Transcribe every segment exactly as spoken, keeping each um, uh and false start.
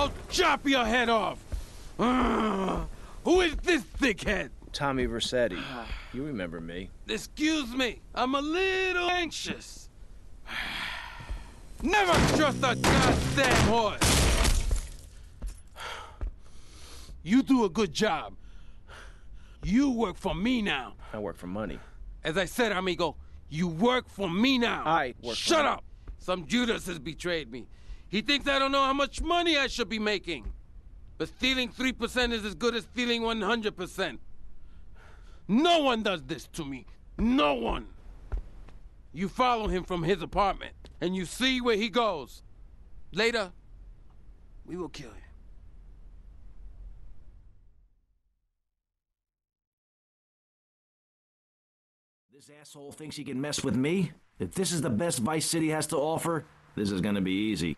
I'll chop your head off! Uh, who is this thickhead? Tommy Vercetti. You remember me. Excuse me, I'm a little anxious. Never trust a goddamn horse! You do a good job. You work for me now. I work for money. As I said, amigo, you work for me now. I work Shut for up! Some Judas has betrayed me. He thinks I don't know how much money I should be making. But stealing three percent is as good as stealing one hundred percent. No one does this to me. No one. You follow him from his apartment, and you see where he goes. Later, we will kill him. This asshole thinks he can mess with me? If this is the best Vice City has to offer, this is gonna be easy.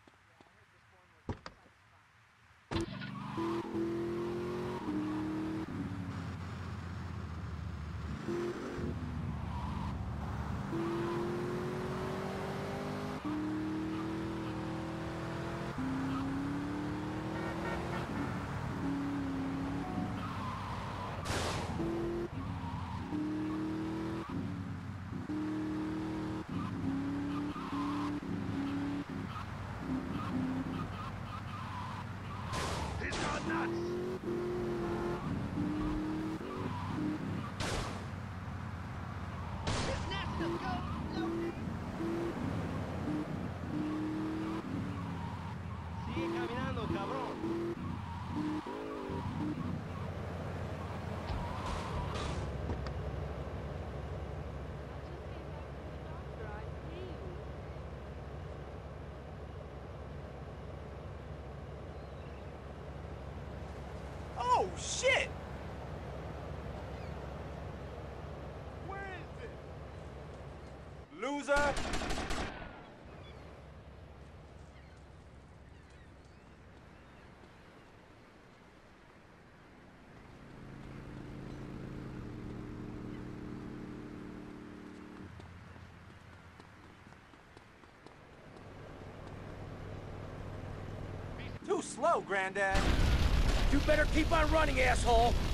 Oh, shit! Where is it? Loser! Too slow, Granddad. You better keep on running, asshole!